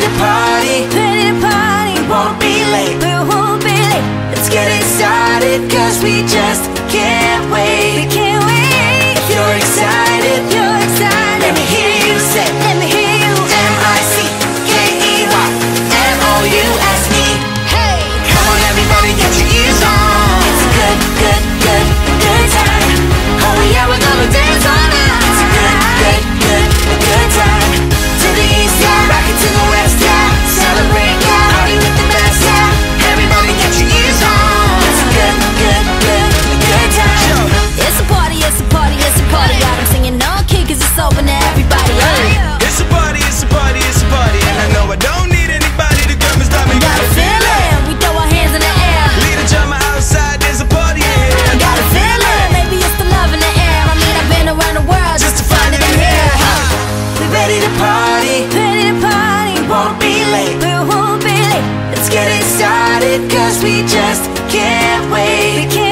to party, ready to party. we won't be late. We won't be late. Let's get it started, cause we just can't We wait. can't wait. If you're excited, You're excited. let me hear you say Let me hear you. M-I-C-K-E-Y M-O-U-S-E. Hey, Come on everybody, get your ears on. It's a good, good, good, good time. Oh yeah, we're gonna dance all night. It's a good, good, good, good time. To the east, yeah, rock it to the west, yeah. Celebrate, yeah, party with the best, yeah. Everybody get your ears on. It's a good, good, good, good time. it's a party, it's a party, it's a party. I'm singing on key 'cause it's open to everybody. It's a party, it's a party, it's a party. And I know I don't need anybody to come and stop me. Got a feeling, we throw our hands in the air. Lead a drummer outside, there's a party in here. Got a feeling, maybe it's the love in the air. I mean, I've been around the world just to find it in here. We're ready to party, Ready to party. we won't be late. We won't be late. Let's get it started, cause we just can't We wait. can't